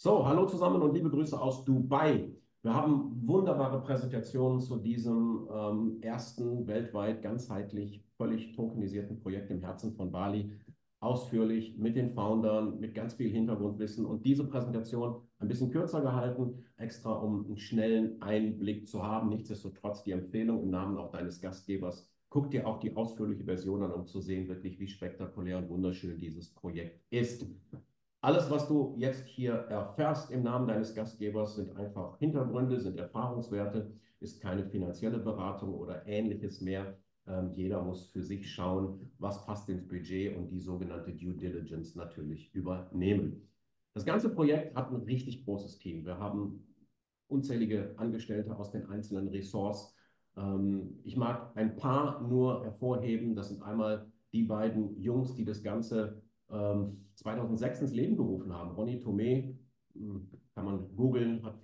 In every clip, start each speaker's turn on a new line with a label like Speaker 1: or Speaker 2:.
Speaker 1: So, hallo zusammen und liebe Grüße aus Dubai. Wir haben wunderbare Präsentationen zu diesem ersten weltweit ganzheitlich völlig tokenisierten Projekt im Herzen von Bali. Ausführlich mit den Foundern, mit ganz viel Hintergrundwissen und diese Präsentation ein bisschen kürzer gehalten, extra um einen schnellen Einblick zu haben. Nichtsdestotrotz die Empfehlung im Namen auch deines Gastgebers. Guck dir auch die ausführliche Version an, um zu sehen, wirklich, wie spektakulär und wunderschön dieses Projekt ist. Alles, was du jetzt hier erfährst im Namen deines Gastgebers, sind einfach Hintergründe, sind Erfahrungswerte, ist keine finanzielle Beratung oder ähnliches mehr. Jeder muss für sich schauen, was passt ins Budget und die sogenannte Due Diligence natürlich übernehmen. Das ganze Projekt hat ein richtig großes Team. Wir haben unzählige Angestellte aus den einzelnen Ressorts. Ich mag ein paar nur hervorheben. Das sind einmal die beiden Jungs, die das Ganze 2006 ins Leben gerufen haben. Ronny Thomé, kann man googeln, hat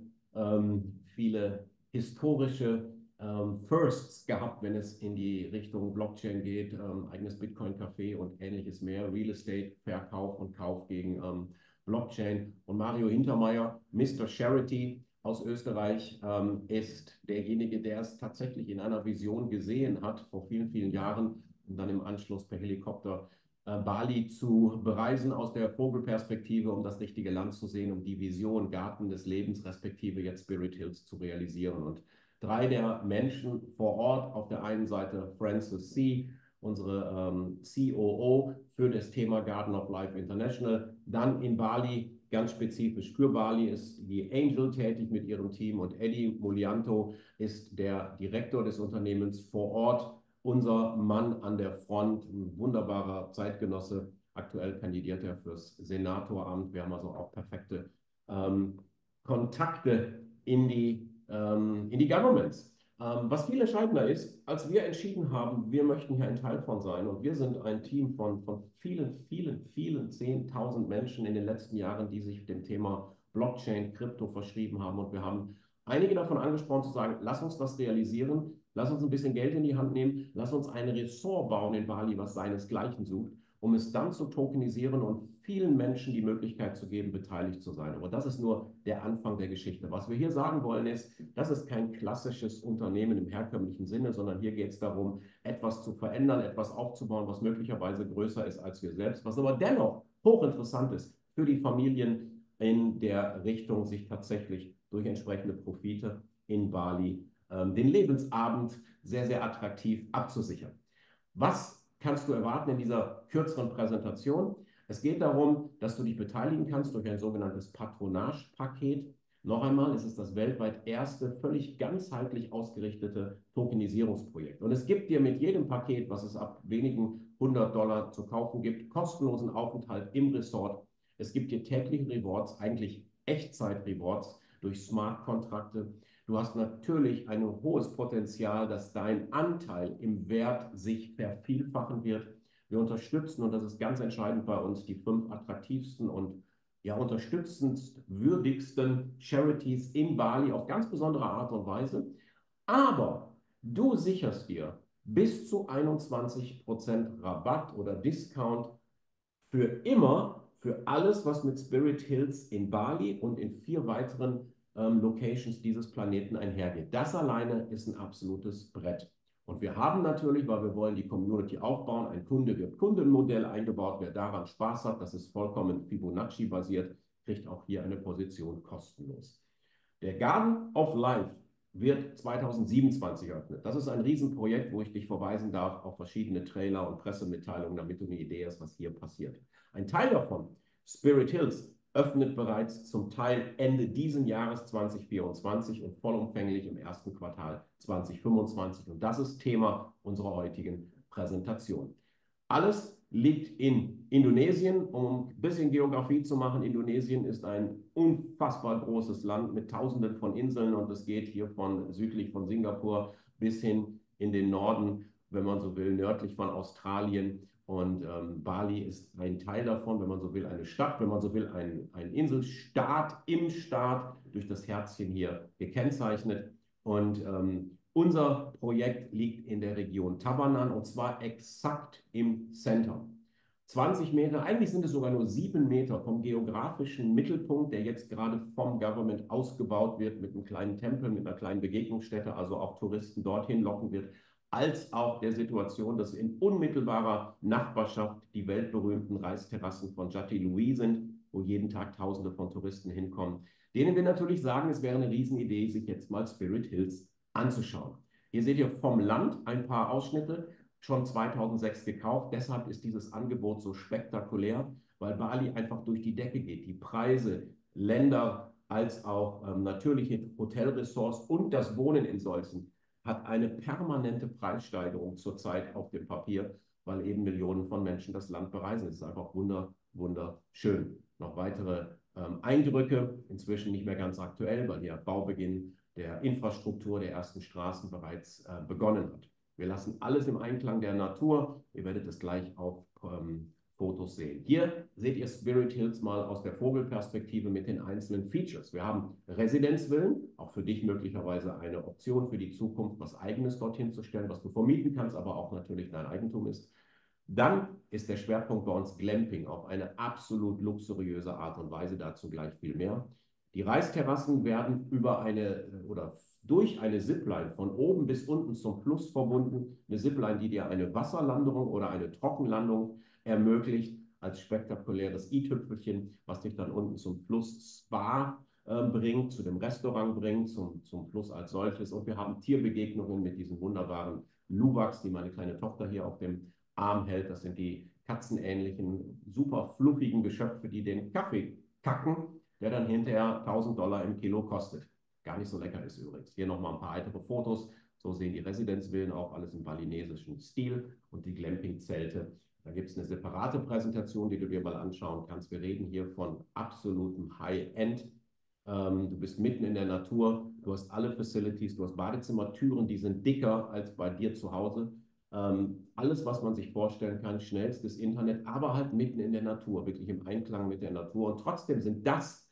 Speaker 1: viele historische Firsts gehabt, wenn es in die Richtung Blockchain geht, eigenes Bitcoin-Café und ähnliches mehr, Real Estate, Verkauf und Kauf gegen Blockchain. Und Mario Hintermeier, Mr. Charity aus Österreich, ist derjenige, der es tatsächlich in einer Vision gesehen hat vor vielen, vielen Jahren und dann im Anschluss per Helikopter Bali zu bereisen aus der Vogelperspektive, um das richtige Land zu sehen, um die Vision Garten des Lebens respektive jetzt Spirit Hills zu realisieren. Und drei der Menschen vor Ort, auf der einen Seite Francis C., unsere COO für das Thema Garden of Life International, dann in Bali ganz spezifisch für Bali ist die Angel tätig mit ihrem Team und Eddie Mulianto ist der Direktor des Unternehmens vor Ort, unser Mann an der Front, ein wunderbarer Zeitgenosse. Aktuell kandidiert er fürs Senatoramt. Wir haben also auch perfekte ähm, Kontakte in die Governments. Was viel entscheidender ist, als wir entschieden haben, wir möchten hier ein Teil von sein und wir sind ein Team von vielen 10.000 Menschen in den letzten Jahren, die sich dem Thema Blockchain, Krypto verschrieben haben und wir haben einige davon angesprochen zu sagen, lass uns das realisieren, lass uns ein bisschen Geld in die Hand nehmen, lass uns ein Ressort bauen in Bali, was seinesgleichen sucht, um es dann zu tokenisieren und vielen Menschen die Möglichkeit zu geben, beteiligt zu sein. Aber das ist nur der Anfang der Geschichte. Was wir hier sagen wollen ist, das ist kein klassisches Unternehmen im herkömmlichen Sinne, sondern hier geht es darum, etwas zu verändern, etwas aufzubauen, was möglicherweise größer ist als wir selbst, was aber dennoch hochinteressant ist für die Familien in der Richtung, sich tatsächlich durch entsprechende Profite in Bali den Lebensabend sehr attraktiv abzusichern. Was kannst du erwarten in dieser kürzeren Präsentation? Es geht darum, dass du dich beteiligen kannst durch ein sogenanntes Patronage-Paket. Noch einmal, es ist das weltweit erste, völlig ganzheitlich ausgerichtete Tokenisierungsprojekt. Und es gibt dir mit jedem Paket, was es ab wenigen $100 zu kaufen gibt, kostenlosen Aufenthalt im Resort. Es gibt dir tägliche Rewards, eigentlich Echtzeit-Rewards durch Smart-Kontrakte. Du hast natürlich ein hohes Potenzial, dass dein Anteil im Wert sich vervielfachen wird. Wir unterstützen, und das ist ganz entscheidend bei uns, die 5 attraktivsten und ja, unterstützenswürdigsten Charities in Bali auf ganz besondere Art und Weise. Aber du sicherst dir bis zu 21% Rabatt oder Discount für immer, für alles, was mit Spirit Hills in Bali und in 4 weiteren Locations dieses Planeten einhergeht. Das alleine ist ein absolutes Brett. Und wir haben natürlich, weil wir wollen die Community aufbauen, ein Kunde wird Kundenmodell eingebaut. Wer daran Spaß hat, das ist vollkommen Fibonacci-basiert, kriegt auch hier eine Position kostenlos. Der Garden of Life wird 2027 eröffnet. Das ist ein Riesenprojekt, wo ich dich verweisen darf auf verschiedene Trailer und Pressemitteilungen, damit du eine Idee hast, was hier passiert. Ein Teil davon, Spirit Hills, öffnet bereits zum Teil Ende diesen Jahres 2024 und vollumfänglich im ersten Quartal 2025. Und das ist Thema unserer heutigen Präsentation. Alles liegt in Indonesien. Um ein bisschen Geografie zu machen, Indonesien ist ein unfassbar großes Land mit Tausenden von Inseln und es geht hier von südlich von Singapur bis hin in den Norden, wenn man so will, nördlich von Australien. Und Bali ist ein Teil davon, wenn man so will, eine Stadt, wenn man so will, ein Inselstaat im Staat, durch das Herzchen hier gekennzeichnet. Und unser Projekt liegt in der Region Tabanan und zwar exakt im Center. 20 Meter, eigentlich sind es sogar nur 7 Meter vom geografischen Mittelpunkt, der jetzt gerade vom Government ausgebaut wird mit einem kleinen Tempel, mit einer kleinen Begegnungsstätte, also auch Touristen dorthin locken wird, als auch der Situation, dass in unmittelbarer Nachbarschaft die weltberühmten Reisterrassen von Jati Louis sind, wo jeden Tag Tausende von Touristen hinkommen, denen wir natürlich sagen, es wäre eine Riesenidee, sich jetzt mal Spirit Hills anzuschauen. Hier seht ihr vom Land ein paar Ausschnitte, schon 2006 gekauft. Deshalb ist dieses Angebot so spektakulär, weil Bali einfach durch die Decke geht. Die Preise, Länder als auch natürliche Hotelressorts und das Wohnen in solchen hat eine permanente Preissteigerung zurzeit auf dem Papier, weil eben Millionen von Menschen das Land bereisen. Es ist einfach wunderschön. Noch weitere Eindrücke, inzwischen nicht mehr ganz aktuell, weil der Baubeginn der Infrastruktur der ersten Straßen bereits begonnen hat. Wir lassen alles im Einklang der Natur. Ihr werdet es gleich auf Fotos sehen. Hier seht ihr Spirit Hills mal aus der Vogelperspektive mit den einzelnen Features. Wir haben Residenzvillen, auch für dich möglicherweise eine Option für die Zukunft, was Eigenes dorthin zu stellen, was du vermieten kannst, aber auch natürlich dein Eigentum ist. Dann ist der Schwerpunkt bei uns Glamping auf eine absolut luxuriöse Art und Weise, dazu gleich viel mehr. Die Reisterrassen werden über eine oder durch eine Zipline von oben bis unten zum Fluss verbunden. Eine Zipline, die dir eine Wasserlandung oder eine Trockenlandung ermöglicht, als spektakuläres i-Tüpfelchen, was dich dann unten zum Fluss Spa bringt, zu dem Restaurant bringt, zum Fluss als solches. Und wir haben Tierbegegnungen mit diesen wunderbaren Luwaks, die meine kleine Tochter hier auf dem Arm hält. Das sind die katzenähnlichen, super fluffigen Geschöpfe, die den Kaffee kacken, der dann hinterher $1000 im Kilo kostet. Gar nicht so lecker ist übrigens. Hier nochmal ein paar weitere Fotos. So sehen die Residenzvillen auch, alles im balinesischen Stil und die Glamping-Zelte. Da gibt es eine separate Präsentation, die du dir mal anschauen kannst. Wir reden hier von absolutem High-End. Du bist mitten in der Natur, du hast alle Facilities, du hast Badezimmertüren, die sind dicker als bei dir zu Hause. Alles, was man sich vorstellen kann, schnellstes Internet, aber halt mitten in der Natur, wirklich im Einklang mit der Natur. Und trotzdem sind das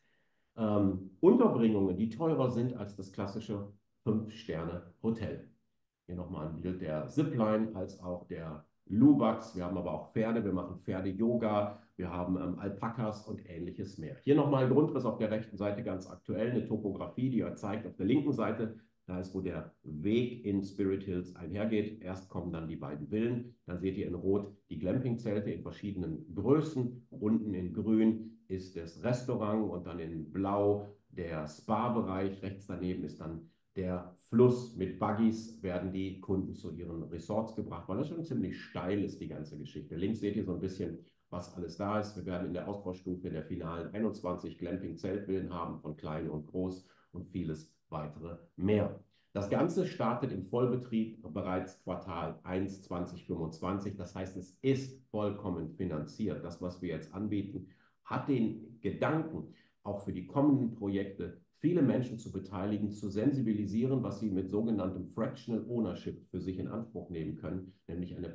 Speaker 1: Unterbringungen, die teurer sind als das klassische 5-Sterne-Hotel. Hier nochmal ein Bild der Zipline als auch der Luwaks. Wir haben aber auch Pferde, wir machen Pferde-Yoga, wir haben Alpakas und ähnliches mehr. Hier nochmal ein Grundriss auf der rechten Seite, ganz aktuell, eine Topografie, die er zeigt auf der linken Seite. Da ist, wo der Weg in Spirit Hills einhergeht. Erst kommen dann die beiden Villen. Dann seht ihr in Rot die Glamping-Zelte in verschiedenen Größen. Unten in Grün ist das Restaurant und dann in Blau der Spa-Bereich. Rechts daneben ist dann der Fluss. Mit Buggies werden die Kunden zu ihren Resorts gebracht, weil das schon ziemlich steil ist, die ganze Geschichte. Links seht ihr so ein bisschen, was alles da ist. Wir werden in der Ausbaustufe der finalen 21 Glamping-Zeltvillen haben, von klein und groß und vieles weitere mehr. Das Ganze startet im Vollbetrieb bereits Quartal 1 2025. Das heißt, es ist vollkommen finanziert. Das, was wir jetzt anbieten, hat den Gedanken, auch für die kommenden Projekte viele Menschen zu beteiligen, zu sensibilisieren, was sie mit sogenanntem Fractional Ownership für sich in Anspruch nehmen können, nämlich eine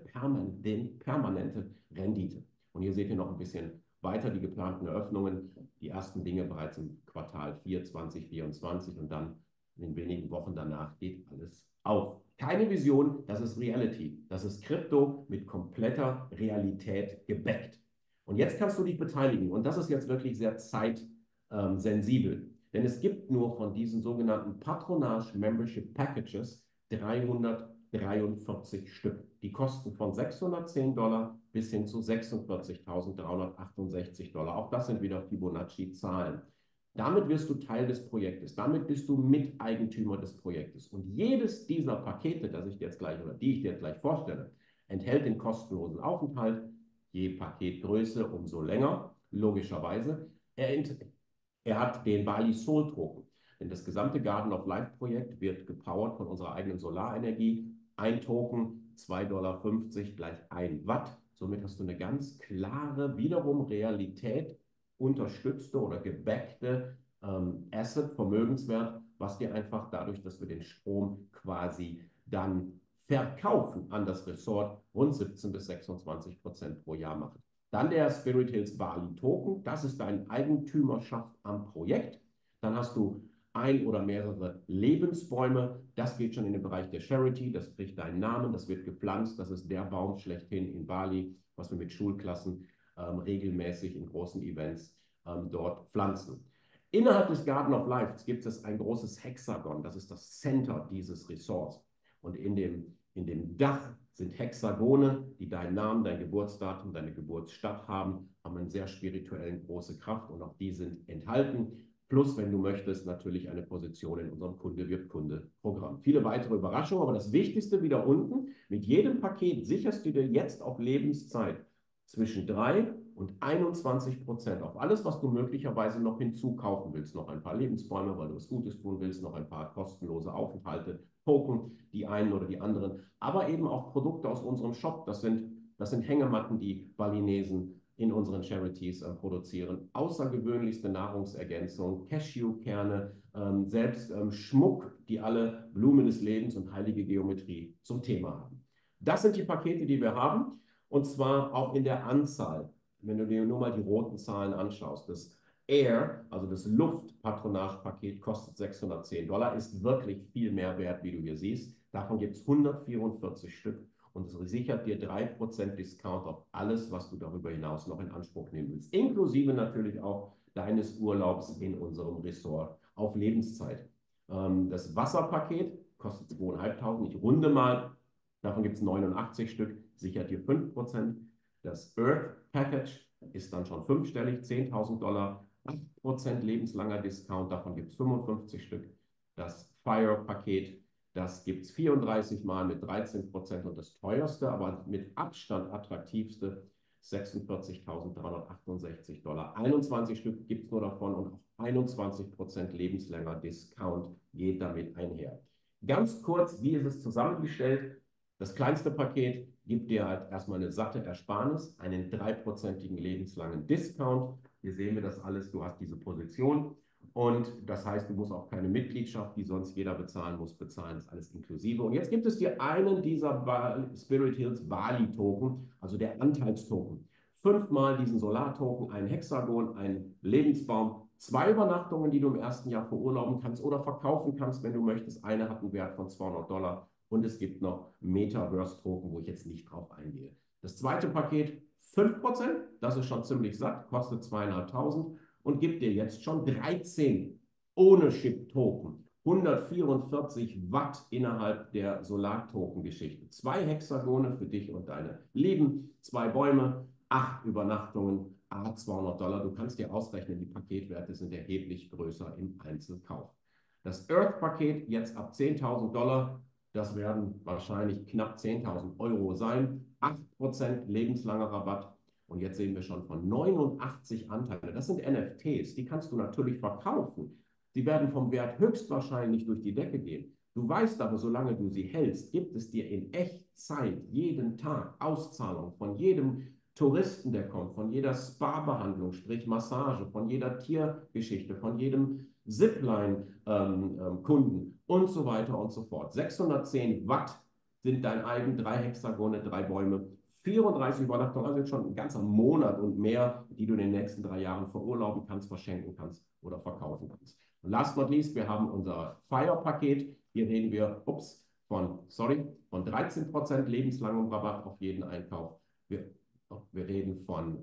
Speaker 1: permanente Rendite. Und hier seht ihr noch ein bisschen weiter die geplanten Eröffnungen, die ersten Dinge bereits im Quartal 4 2024 und dann in den wenigen Wochen danach geht alles auf. Keine Vision, das ist Reality. Das ist Krypto mit kompletter Realität gebackt. Und jetzt kannst du dich beteiligen. Und das ist jetzt wirklich sehr zeitsensibel. Denn es gibt nur von diesen sogenannten Patronage Membership Packages 343 Stück. Die kosten von $610 bis hin zu $46.368. Auch das sind wieder Fibonacci-Zahlen. Damit wirst du Teil des Projektes. Damit bist du Miteigentümer des Projektes. Und jedes dieser Pakete, das ich dir jetzt gleich oder die ich dir jetzt gleich vorstelle, enthält den kostenlosen Aufenthalt. Je Paketgröße, umso länger, logischerweise. Er hat den Bali Soul Token. Denn das gesamte Garden of Life Projekt wird gepowert von unserer eigenen Solarenergie. Ein Token, $2,50 gleich 1 Watt. Somit hast du eine ganz klare, wiederum Realität unterstützte oder gebackte Asset, Vermögenswert, was dir einfach dadurch, dass wir den Strom quasi dann verkaufen an das Resort, rund 17 bis 26% pro Jahr macht. Dann der Spirit Hills Bali Token, das ist deine Eigentümerschaft am Projekt. Dann hast du ein oder mehrere Lebensbäume. Das geht schon in den Bereich der Charity, das kriegt deinen Namen, das wird gepflanzt, das ist der Baum schlechthin in Bali, was wir mit Schulklassen regelmäßig in großen Events dort pflanzen. Innerhalb des Garden of Life gibt es ein großes Hexagon, das ist das Center dieses Resorts. Und in dem Dach sind Hexagone, die deinen Namen, dein Geburtsdatum, deine Geburtsstadt haben eine sehr spirituelle große Kraft und auch die sind enthalten. Plus, wenn du möchtest, natürlich eine Position in unserem Kunde-wird-Kunde-Programm. Viele weitere Überraschungen, aber das Wichtigste wieder unten, mit jedem Paket sicherst du dir jetzt auf Lebenszeit zwischen 3 und 21% auf alles, was du möglicherweise noch hinzukaufen willst. Noch ein paar Lebensbäume, weil du was Gutes tun willst, noch ein paar kostenlose Aufenthalte, Token, die einen oder die anderen, aber eben auch Produkte aus unserem Shop. Das sind Hängematten, die Balinesen in unseren Charities produzieren. Außergewöhnlichste Nahrungsergänzung, Cashewkerne, selbst Schmuck, die alle Blumen des Lebens und heilige Geometrie zum Thema haben. Das sind die Pakete, die wir haben, und zwar auch in der Anzahl. Wenn du dir nur mal die roten Zahlen anschaust, das Air, also das Luftpatronage-Paket, kostet $610, ist wirklich viel mehr wert, wie du hier siehst. Davon gibt es 144 Stück. Und es sichert dir 3% Discount auf alles, was du darüber hinaus noch in Anspruch nehmen willst. Inklusive natürlich auch deines Urlaubs in unserem Resort auf Lebenszeit. Das Wasserpaket kostet 2.500. Ich runde mal. Davon gibt es 89 Stück, sichert dir 5%. Das Earth Package ist dann schon fünfstellig, $10.000. 8% lebenslanger Discount, davon gibt es 55 Stück. Das Fire-Paket, das gibt es 34 Mal mit 13% und das teuerste, aber mit Abstand attraktivste, $46.368. 21 Stück gibt es nur davon und auch 21% lebenslanger Discount geht damit einher. Ganz kurz, wie ist es zusammengestellt? Das kleinste Paket gibt dir halt erstmal eine satte Ersparnis, einen 3%igen lebenslangen Discount. Hier sehen wir das alles, du hast diese Position und das heißt, du musst auch keine Mitgliedschaft, die sonst jeder bezahlen muss, bezahlen, das ist alles inklusive. Und jetzt gibt es dir einen dieser Spirit Hills Bali Token, also der Anteilstoken. 5-mal diesen Solartoken, ein Hexagon, ein Lebensbaum, 2 Übernachtungen, die du im ersten Jahr verurlauben kannst oder verkaufen kannst, wenn du möchtest. Eine hat einen Wert von $200 und es gibt noch Metaverse-Token, wo ich jetzt nicht drauf eingehe. Das zweite Paket 5%, das ist schon ziemlich satt, kostet 2.500 und gibt dir jetzt schon 13 Ownership-Token. 144 Watt innerhalb der Solar-Token-Geschichte. 2 Hexagone für dich und deine Lieben, 2 Bäume, 8 Übernachtungen, $200. Du kannst dir ausrechnen, die Paketwerte sind erheblich größer im Einzelkauf. Das Earth-Paket jetzt ab $10.000. Das werden wahrscheinlich knapp 10.000 Euro sein. 8% lebenslanger Rabatt. Und jetzt sehen wir schon von 89 Anteilen. Das sind NFTs, die kannst du natürlich verkaufen. Die werden vom Wert höchstwahrscheinlich durch die Decke gehen. Du weißt aber, solange du sie hältst, gibt es dir in Echtzeit jeden Tag Auszahlung von jedem Touristen, der kommt, von jeder Spa-Behandlung, sprich Massage, von jeder Tiergeschichte, von jedem Zipline-Kunden und so weiter und so fort. 610 Watt sind dein eigen, 3 Hexagone, 3 Bäume, 34 Übernachtungen, also jetzt schon ein ganzer Monat und mehr, die du in den nächsten 3 Jahren verurlauben kannst, verschenken kannst oder verkaufen kannst. Und last but not least, wir haben unser Fire-Paket. Hier reden wir, von 13% lebenslangem Rabatt auf jeden Einkauf. Wir reden von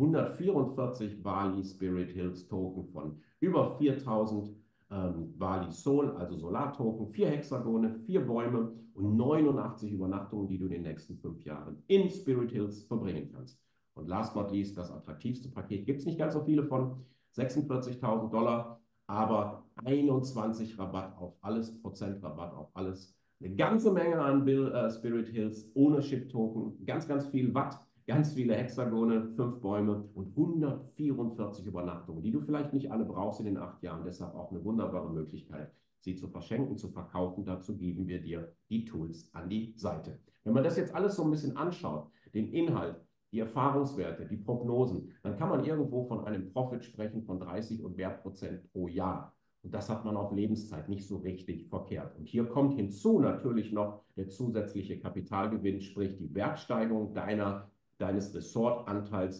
Speaker 1: 144 Bali Spirit Hills Token, von über 4.000 Bali Sol, also Solartoken, 4 Hexagone, 4 Bäume und 89 Übernachtungen, die du in den nächsten 5 Jahren in Spirit Hills verbringen kannst. Und last but not least, das attraktivste Paket, gibt es nicht ganz so viele von, $46.000, aber 21 Rabatt auf alles, Prozentrabatt auf alles. Eine ganze Menge an Spirit Hills, Ownership Token, ganz, ganz viel Watt, ganz viele Hexagone, 5 Bäume und 144 Übernachtungen, die du vielleicht nicht alle brauchst in den 8 Jahren. Deshalb auch eine wunderbare Möglichkeit, sie zu verschenken, zu verkaufen. Dazu geben wir dir die Tools an die Seite. Wenn man das jetzt alles so ein bisschen anschaut, den Inhalt, die Erfahrungswerte, die Prognosen, dann kann man irgendwo von einem Profit sprechen von 30 und mehr Prozent pro Jahr. Und das hat man auf Lebenszeit nicht so richtig verkehrt. Und hier kommt hinzu natürlich noch der zusätzliche Kapitalgewinn, sprich die Wertsteigerung deines Ressortanteils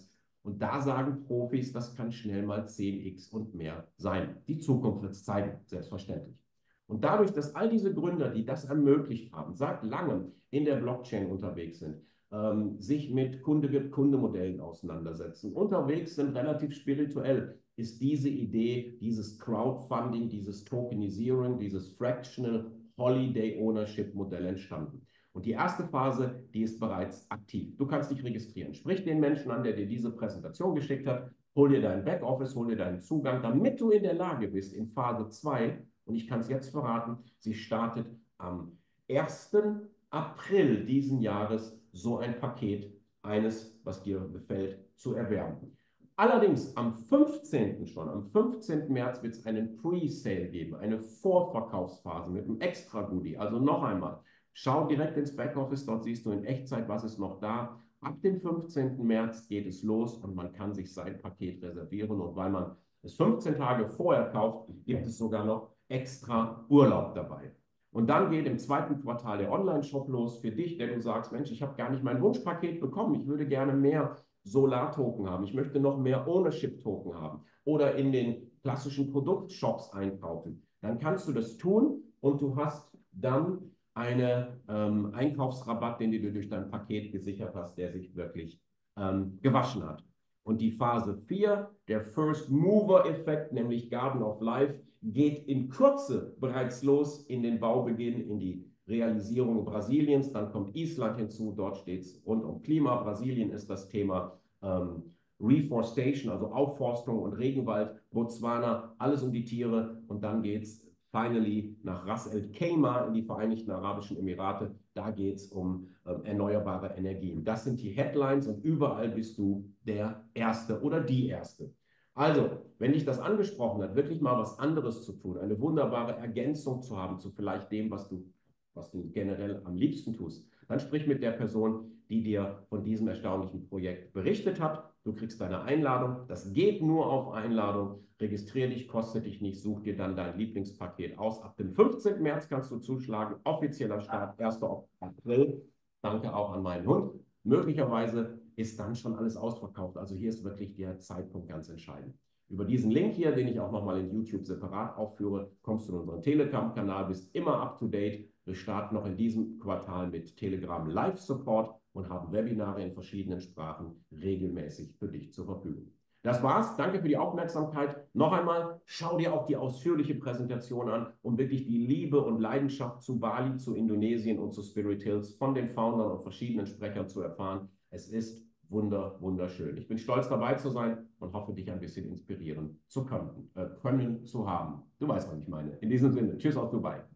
Speaker 1: Und da sagen Profis, das kann schnell mal 10x und mehr sein. Die Zukunft wird es zeigen, selbstverständlich. Und dadurch, dass all diese Gründer, die das ermöglicht haben, seit langem in der Blockchain unterwegs sind, sich mit Kunde-wird-Kunde-Modellen auseinandersetzen, unterwegs sind relativ spirituell, ist diese Idee, dieses Crowdfunding, dieses Tokenisierung, dieses Fractional Holiday Ownership Modell entstanden. Und die erste Phase, die ist bereits aktiv. Du kannst dich registrieren. Sprich den Menschen an, der dir diese Präsentation geschickt hat, hol dir dein Backoffice, hol dir deinen Zugang, damit du in der Lage bist, in Phase 2, und ich kann es jetzt verraten, sie startet am 1. April diesen Jahres, so ein Paket, eines, was dir gefällt, zu erwerben. Allerdings am 15. schon, am 15. März wird es einen Pre-Sale geben, eine Vorverkaufsphase mit einem Extra-Goodie. Also noch einmal, schau direkt ins Backoffice, dort siehst du in Echtzeit, was ist noch da. Ab dem 15. März geht es los und man kann sich sein Paket reservieren. Und weil man es 15 Tage vorher kauft, gibt es sogar noch extra Urlaub dabei. Und dann geht im zweiten Quartal der Online-Shop los für dich, der du sagst, Mensch, ich habe gar nicht mein Wunschpaket bekommen, ich würde gerne mehr Solar-Token haben, ich möchte noch mehr Ownership-Token haben oder in den klassischen Produktshops einkaufen. Dann kannst du das tun und du hast dann einen Einkaufsrabatt, den du durch dein Paket gesichert hast, der sich wirklich gewaschen hat. Und die Phase 4, der First Mover Effekt, nämlich Garden of Life, geht in Kürze bereits los in den Baubeginn, in die Realisierung Brasiliens. Dann kommt Island hinzu, dort steht es rund um Klima. Brasilien ist das Thema Reforestation, also Aufforstung und Regenwald. Botswana, alles um die Tiere. Und dann geht es finally nach Ras El Khaimah in die Vereinigten Arabischen Emirate. Da geht es um erneuerbare Energien. Das sind die Headlines und überall bist du der Erste oder die Erste. Also, wenn dich das angesprochen hat, wirklich mal was anderes zu tun, eine wunderbare Ergänzung zu haben zu vielleicht dem, was du generell am liebsten tust, dann sprich mit der Person, die dir von diesem erstaunlichen Projekt berichtet hat. Du kriegst deine Einladung. Das geht nur auf Einladung. Registriere dich, kostet dich nicht, such dir dann dein Lieblingspaket aus. Ab dem 15. März kannst du zuschlagen. Offizieller Start 1. April. Danke auch an meinen Hund. Möglicherweise ist dann schon alles ausverkauft. Also hier ist wirklich der Zeitpunkt ganz entscheidend. Über diesen Link hier, den ich auch nochmal in YouTube separat aufführe, kommst du in unseren Telegram-Kanal, bist immer up to date. Wir starten noch in diesem Quartal mit Telegram Live Support und haben Webinare in verschiedenen Sprachen regelmäßig für dich zur Verfügung. Das war's. Danke für die Aufmerksamkeit. Noch einmal, schau dir auch die ausführliche Präsentation an, um wirklich die Liebe und Leidenschaft zu Bali, zu Indonesien und zu Spirit Hills von den Foundern und verschiedenen Sprechern zu erfahren. Es ist wunderschön. Ich bin stolz dabei zu sein und hoffe, dich ein bisschen inspirieren zu können zu haben. Du weißt, was ich meine. In diesem Sinne, tschüss aus Dubai.